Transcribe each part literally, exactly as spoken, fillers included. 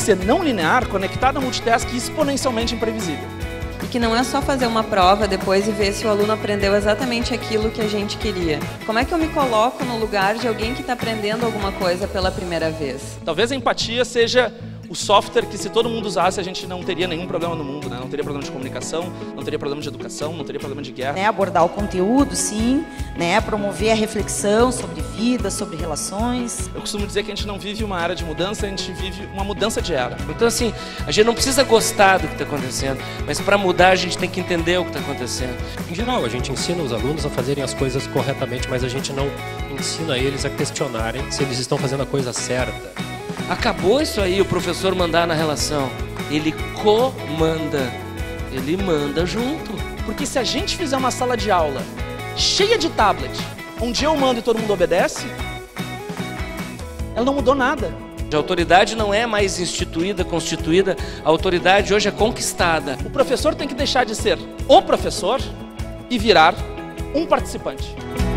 ser não linear, conectada a multitask e exponencialmente imprevisível. E que não é só fazer uma prova depois e ver se o aluno aprendeu exatamente aquilo que a gente queria. Como é que eu me coloco no lugar de alguém que está aprendendo alguma coisa pela primeira vez? Talvez a empatia seja o software que, se todo mundo usasse, a gente não teria nenhum problema no mundo, né? Não teria problema de comunicação, não teria problema de educação, não teria problema de guerra. Né, abordar o conteúdo, sim, né, promover a reflexão sobre vida, sobre relações. Eu costumo dizer que a gente não vive uma era de mudança, a gente vive uma mudança de era. Então, assim, a gente não precisa gostar do que está acontecendo, mas para mudar a gente tem que entender o que está acontecendo. Em geral, a gente ensina os alunos a fazerem as coisas corretamente, mas a gente não ensina eles a questionarem se eles estão fazendo a coisa certa. Acabou isso aí, o professor mandar na relação. Ele comanda, ele manda junto. Porque se a gente fizer uma sala de aula cheia de tablet, onde eu mando e todo mundo obedece, ela não mudou nada. A autoridade não é mais instituída, constituída, a autoridade hoje é conquistada. O professor tem que deixar de ser o professor e virar um participante.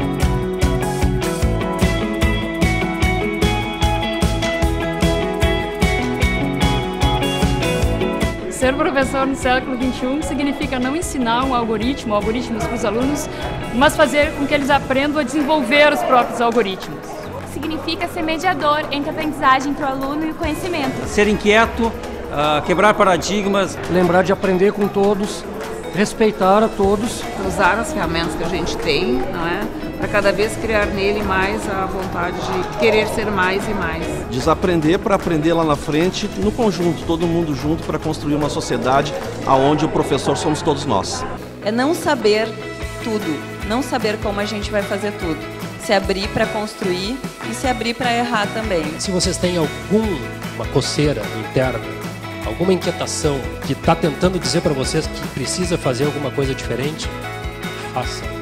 Ser professor no século vinte e um significa não ensinar um algoritmo, algoritmos para os alunos, mas fazer com que eles aprendam a desenvolver os próprios algoritmos. Significa ser mediador entre a aprendizagem para o aluno e o conhecimento. Ser inquieto, uh, quebrar paradigmas. Lembrar de aprender com todos, respeitar a todos. Usar as ferramentas que a gente tem, não é? Para cada vez criar nele mais a vontade de querer ser mais e mais. Desaprender para aprender lá na frente, no conjunto, todo mundo junto, para construir uma sociedade onde o professor somos todos nós. É não saber tudo, não saber como a gente vai fazer tudo. Se abrir para construir e se abrir para errar também. Se vocês têm alguma coceira interna, alguma inquietação que está tentando dizer para vocês que precisa fazer alguma coisa diferente, façam.